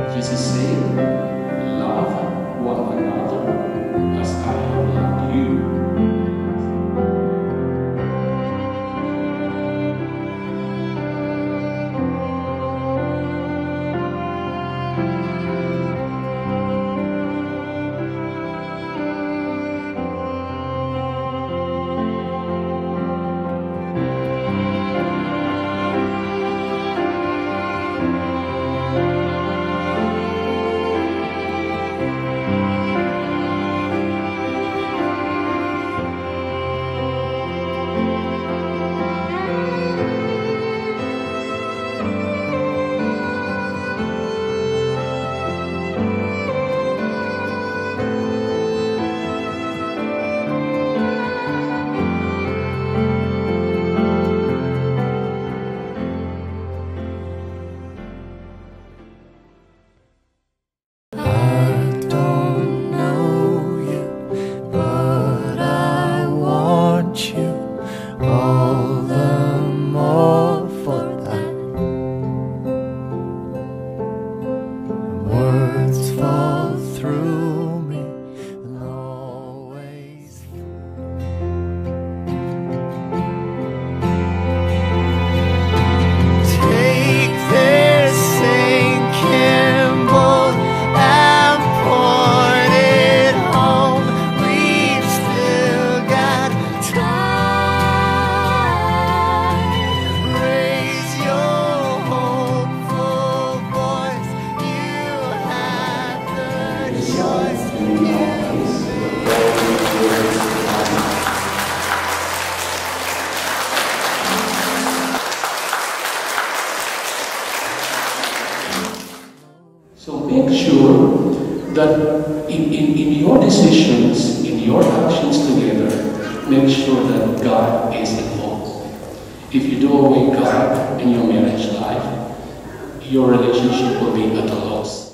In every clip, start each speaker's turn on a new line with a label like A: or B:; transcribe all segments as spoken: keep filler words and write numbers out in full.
A: Jesus said, love one another as I have loved you.
B: All the more for that. Words fall through me and always take this Saint Kimball and pour it home. We've still got time.
A: So make sure that in, in, in your decisions, in your actions together, make sure that God is involved. If you do away God in your marriage life, your relationship will be at a loss.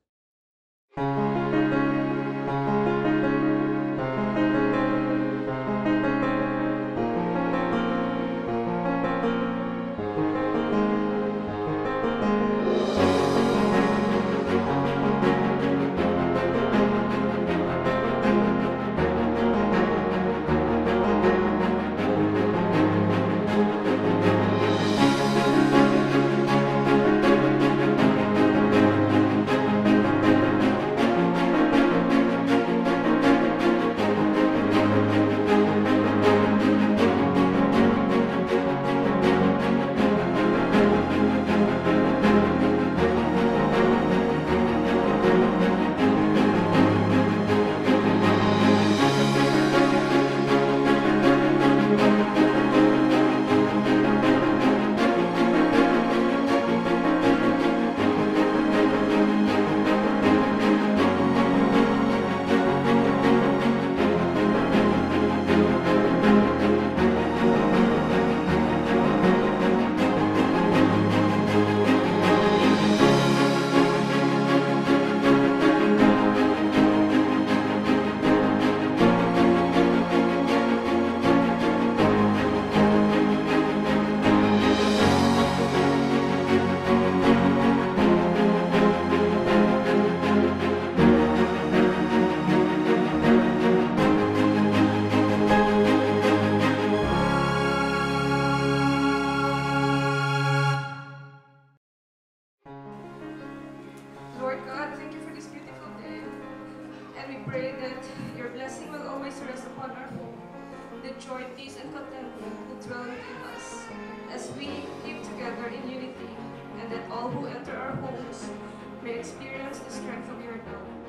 C: Lord God, thank you for this beautiful day. And we pray that your blessing will always rest upon our home, the joy, peace, and contentment that dwell within us as we live together in unity, and that all who enter our homes may experience the strength of your love.